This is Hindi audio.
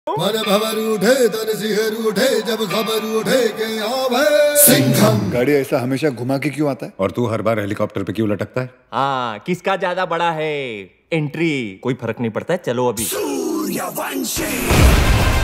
मन भवर उठे तन सिहर उठे जब खबर उठे के अब है सिंघम। गाड़ी ऐसा हमेशा घुमा के क्यों आता है? और तू हर बार हेलीकॉप्टर पे क्यों लटकता है? हाँ, किसका ज्यादा बड़ा है एंट्री? कोई फर्क नहीं पड़ता है, चलो अभी। सूर्यवंशी